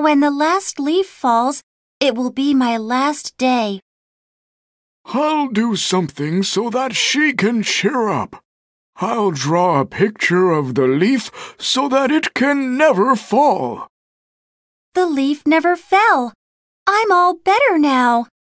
When the last leaf falls, it will be my last day. I'll do something so that she can cheer up. I'll draw a picture of the leaf so that it can never fall. The leaf never fell. I'm all better now.